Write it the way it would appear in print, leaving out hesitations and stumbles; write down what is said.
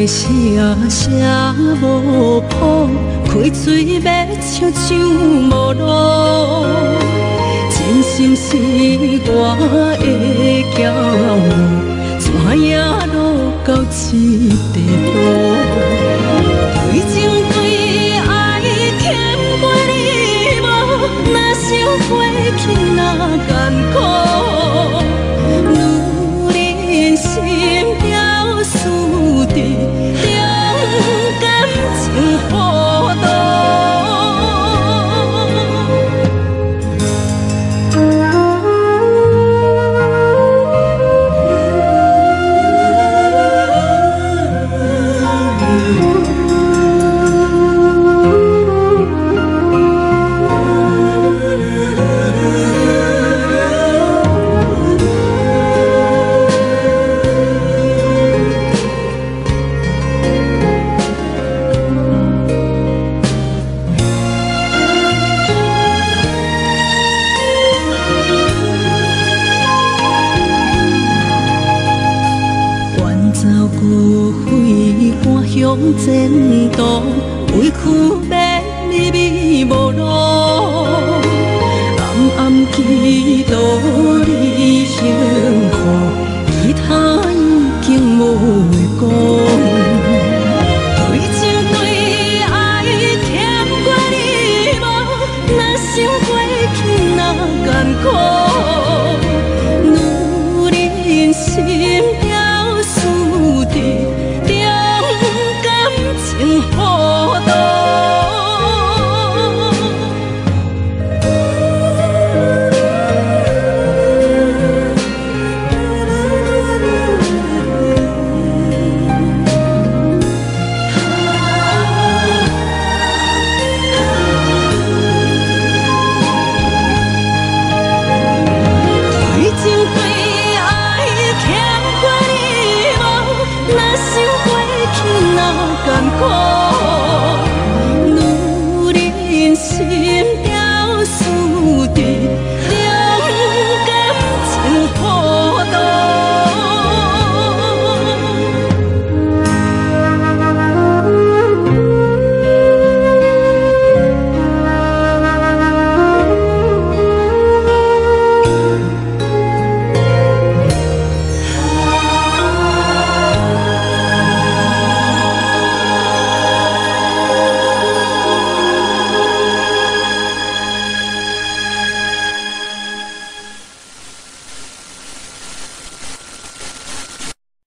声声无谱，开嘴要唱唱无路，真心是我的骄傲，怎也落到这地步？对情对爱欠过你无，若想过去若艰苦，女人心了输伫中感情糊涂。向前途，委屈要你迷无路，暗暗祈祷你幸福，其他已经无话讲。对情对爱欠过你无，若想过去若艰苦，女人心了输伫情糊涂。对情对爱欠过你无，若想过去若艰苦。